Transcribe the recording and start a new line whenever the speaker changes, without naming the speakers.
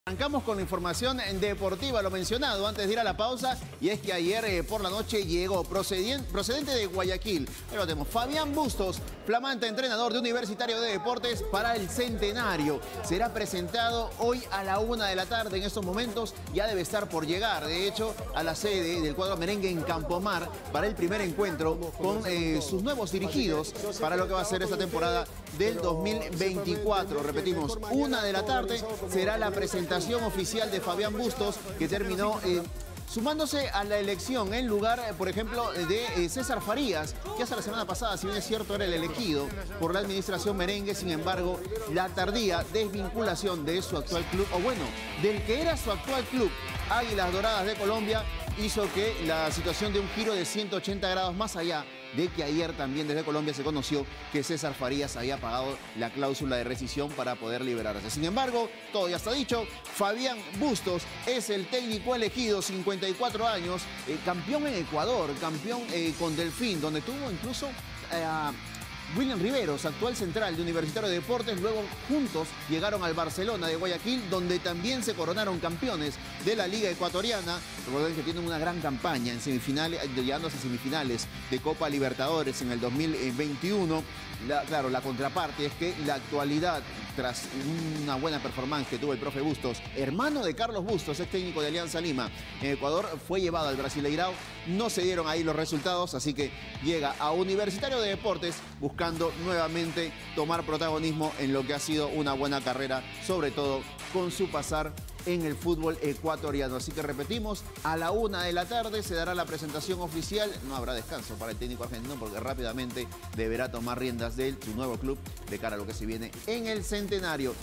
Arrancamos con la información deportiva, lo mencionado antes de ir a la pausa, y es que ayer por la noche llegó procedente de Guayaquil. Ahí lo tenemos, Fabián Bustos, flamante entrenador de Universitario de Deportes para el centenario. Será presentado hoy a la 1 de la tarde. En estos momentos ya debe estar por llegar, de hecho, a la sede del cuadro merengue en Campomar para el primer encuentro con sus nuevos dirigidos para lo que va a ser esta temporada del 2024. Repetimos, 1 de la tarde será la presentación oficial de Fabián Bustos, que terminó sumándose a la elección en lugar, por ejemplo, de César Farías, que hasta la semana pasada, si bien es cierto, era el elegido por la administración merengue. Sin embargo, la tardía desvinculación de su actual club, o bueno, del que era su actual club, Águilas Doradas de Colombia, hizo que la situación de un giro de 180 grados más allá de que ayer también desde Colombia se conoció que César Farías había pagado la cláusula de rescisión para poder liberarse. Sin embargo, todo ya está dicho. Fabián Bustos es el técnico elegido, 54 años, campeón en Ecuador, campeón con Delfín, donde tuvo incluso a William Riveros, actual central de Universitario de Deportes. Luego juntos llegaron al Barcelona de Guayaquil, donde también se coronaron campeones de la Liga Ecuatoriana. Recuerden que tienen una gran campaña en semifinales, llegándose a semifinales de Copa Libertadores en el 2021. Claro, la contraparte es que la actualidad, tras una buena performance que tuvo el profe Bustos, hermano de Carlos Bustos, ex técnico de Alianza Lima en Ecuador, fue llevado al Brasileirao. No se dieron ahí los resultados, así que llega a Universitario de Deportes buscando nuevamente tomar protagonismo en lo que ha sido una buena carrera, sobre todo con su pasar en el fútbol ecuatoriano. Así que repetimos, a la 1 de la tarde se dará la presentación oficial. No habrá descanso para el técnico argentino, porque rápidamente deberá tomar riendas de su nuevo club de cara a lo que se viene en el centenario.